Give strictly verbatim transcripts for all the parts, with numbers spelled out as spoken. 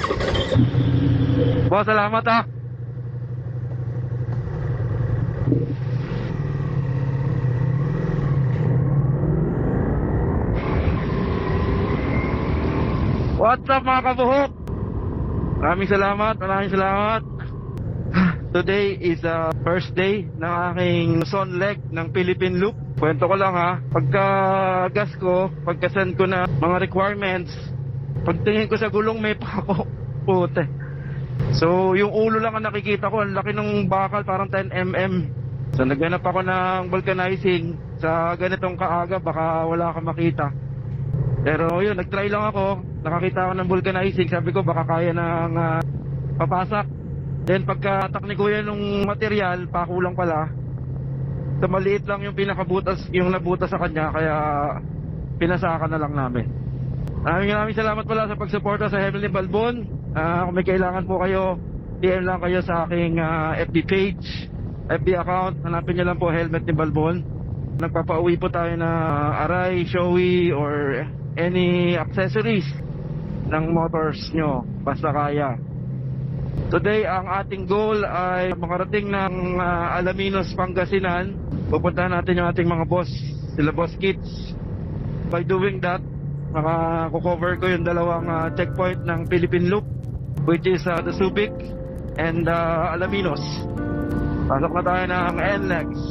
Boss, salamat ah. What's up mga kabuhok? Maraming salamat, maraming salamat. Today is the first day ng aking Luzon leg ng Philippine Loop. Kwento ko lang ha, pagka gas ko, pagka send ko na mga requirements, pagtingin ko sa gulong may pako, pute. So yung ulo lang ang nakikita ko, ang laki ng bakal, parang ten millimeters. So naghanap ako ng vulcanizing sa ganitong kaaga, baka wala kang makita. Pero yun, nagtry lang ako, nakakita ako ng vulcanizing, sabi ko baka kaya ng uh, papasak. Then pagka-atak ni kuya nung material, pakulang pala. So maliit lang yung pinakabutas, yung nabutas sa kanya, kaya pinasakan na lang namin. Maraming maraming salamat pala sa pagsuporta sa Heavenly Balbon. uh, Kung may kailangan po kayo, D M lang kayo sa aking uh, F B page, F B account. Hanapin nyo lang po Helmet ni Balbon. Nagpapauwi po tayo na aray, showy, or any accessories ng motors nyo, basta kaya. Today ang ating goal ay makarating ng uh, Alaminos, Pangasinan. Pupuntahan natin yung ating mga boss, sila Boss Kids. By doing that, makakover ko yung dalawang uh, checkpoint ng Philippine Loop, which is uh, the Subic and uh, Alaminos. Pasok na tayo ng N L E X.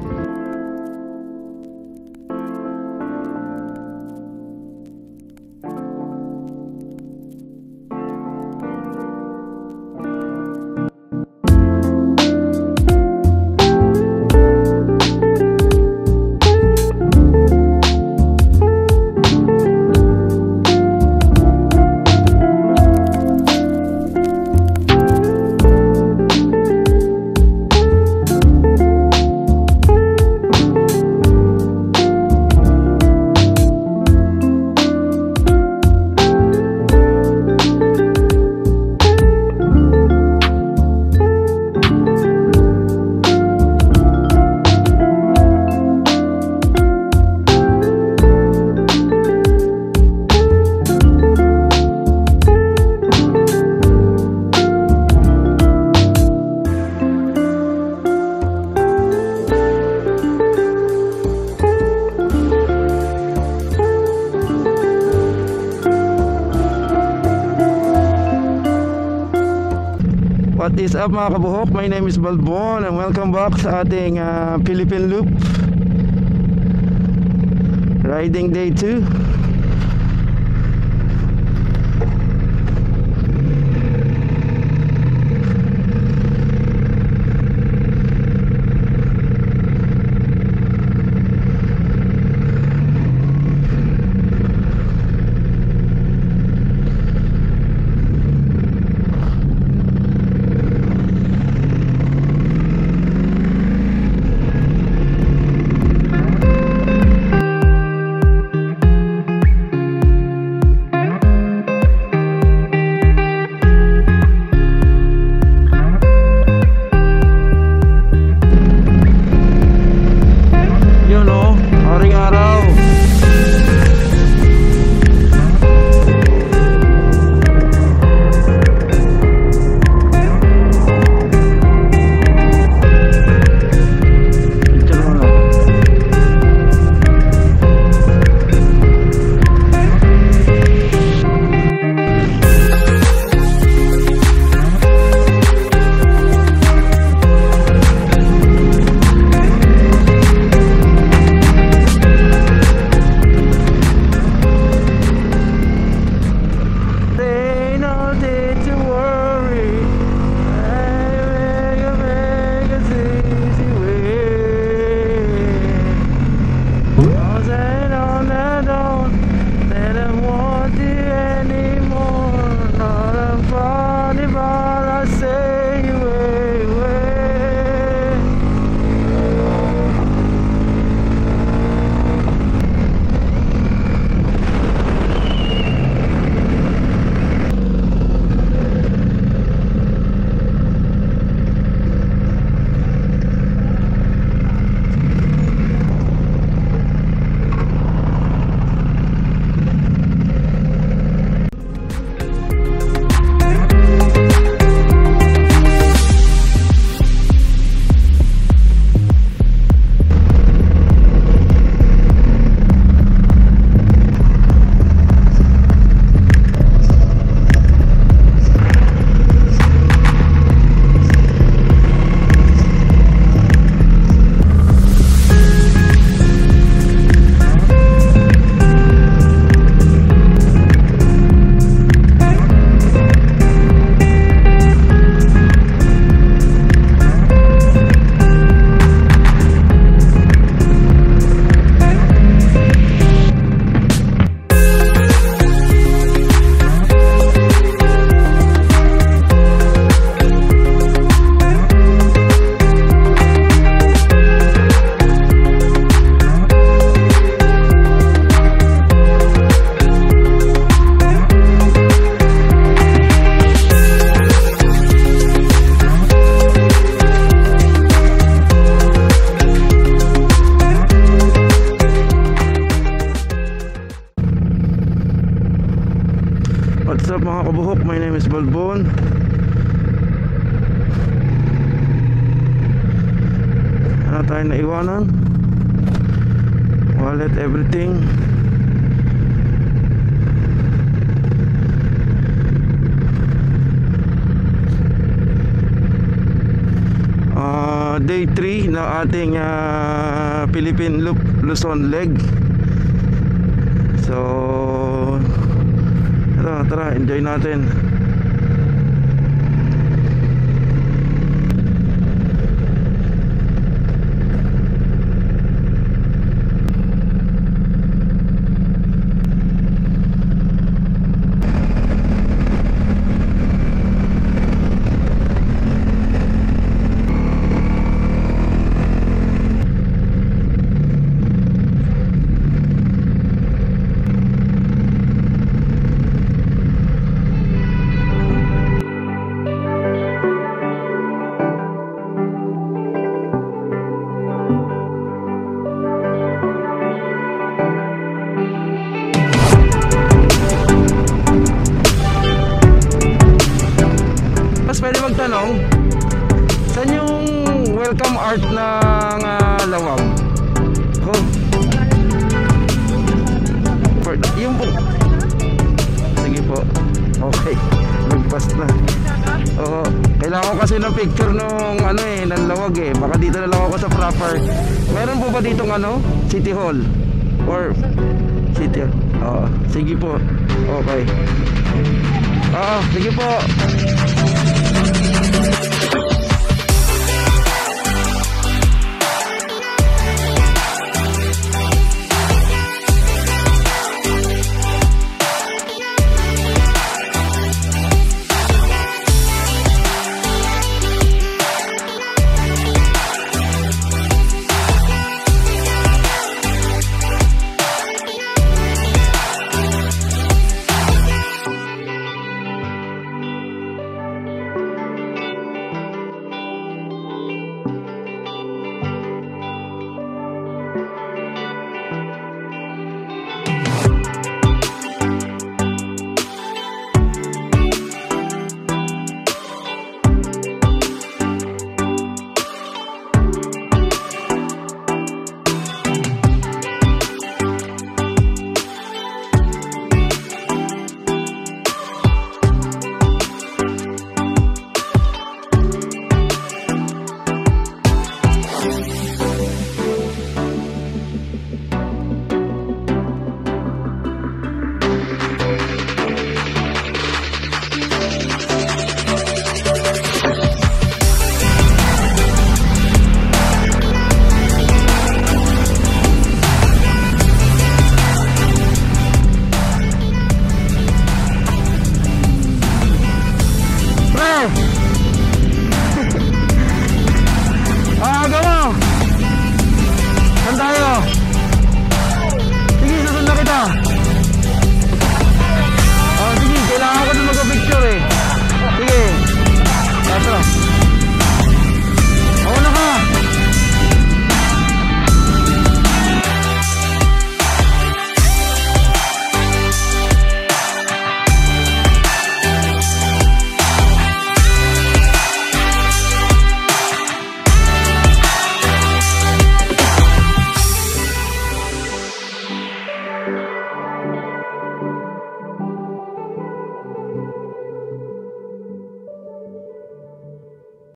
What is up mga kabuhok? My name is Balbon and welcome back sa ating uh, Philippine Loop Riding Day two. What's up mga kabuhok? My name is Balbon. Ano tayo na iwanan? Wallet, everything. uh, Day three na ating uh, Philippine Loop Luzon leg. So tara, tara, enjoy natin. Pwede magtanong, saan yung welcome art ng uh, Lawag? Oh. For, yung po. Sige po. Okay. Magpas na. Oo. Kailangan ko kasi ng picture nung ano eh, ng Lawag eh. Baka dito na lang ako sa proper. Meron po ba ditong ano? City Hall? Or City Hall? Oo. Sige po. Okay. Oo. Sige po.